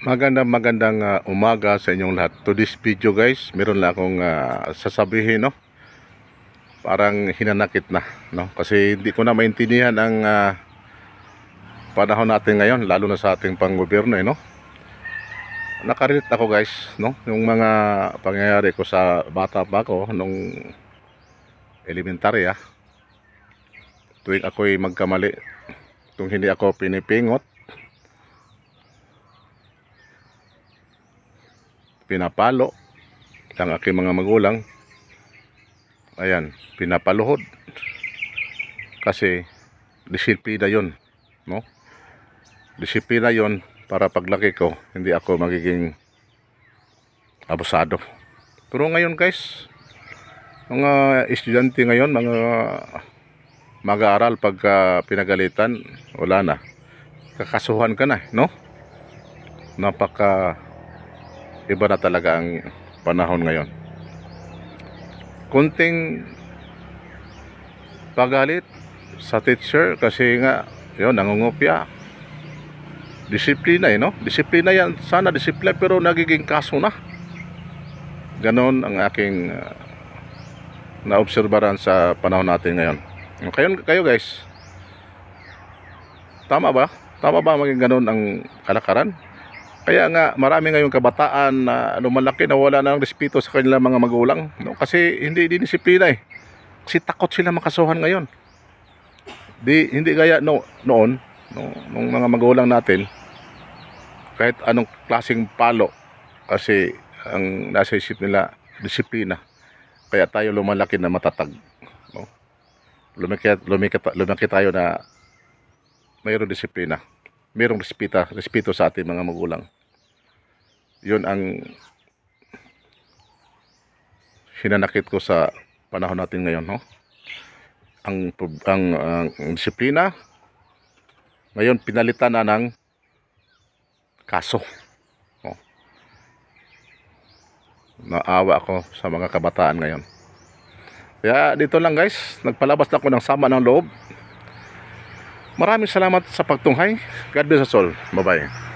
Magandang umaga sa inyong lahat. To this video guys, meron lang akong sasabihin, no? Parang hinanakit na, no? Kasi hindi ko na maintindihan ang panahon natin ngayon, lalo na sa ating panggobyerno, no? Nakarelate ako guys, no? Yung mga pangyayari ko sa bata pa ako nung elementarya. Tuwing ako'y magkamali, kung hindi ako pinipingot, pinapalo ang aking mga magulang, ayan, pinapaluhod, kasi disiplina yon, no? Disiplina yon para paglaki ko hindi ako magiging abusado. Pero ngayon guys, mga estudyante ngayon, mga mag-aaral, pagka pinagalitan, wala na, kakasuhan ka na, no? Napaka iba na talaga ang panahon ngayon. Kunting pagalit sa teacher kasi nga yun, nangungupya. Disiplina, no? Disiplina yan, sana disiplina, pero nagiging kaso na. Ganon ang aking naobserbaran sa panahon natin ngayon. Kayo guys, tama ba? Tama ba maging ganon ang kalakaran? Kaya nga marami ngayong kabataan na lumalaki na wala nang respeto sa kanilang mga magulang, no? Kasi hindi disiplina eh. Kasi takot sila makasuhan ngayon. Hindi gaya noon, no, nung mga magulang natin, kahit anong klaseng palo, kasi ang nasa isip nila disiplina. Kaya tayo lumalaki na matatag, no? Lumaki tayo na mayroong disiplina, mayroong respeto sa ating mga magulang. Yun ang hinanakit ko sa panahon natin ngayon, no? Ang disiplina ngayon pinalitan na ng kaso, no? Naawa ako sa mga kabataan ngayon. Kaya dito lang guys, nagpalabas na ako ng sama ng loob. Maraming salamat sa pagtunghay. God bless us all. Bye bye.